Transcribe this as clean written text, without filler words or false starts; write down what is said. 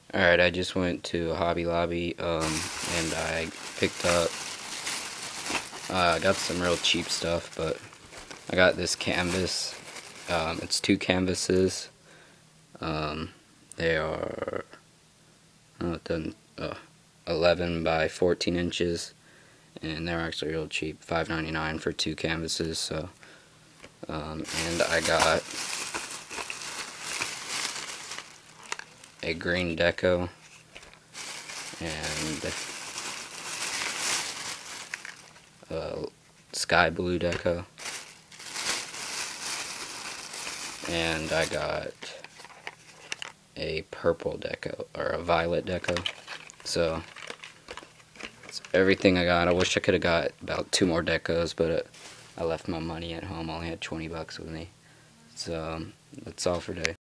Alright, I just went to Hobby Lobby, and I picked up, I got some real cheap stuff, but I got this canvas. It's two canvases. They are, done, 11 by 14 inches, and they're actually real cheap, $5.99 for two canvases, so, and I got a green deco, and a sky blue deco, and I got a purple deco, or a violet deco. So that's everything I got. I wish I could have got about 2 more decos, but I left my money at home. I only had 20 bucks with me. So that's all for today.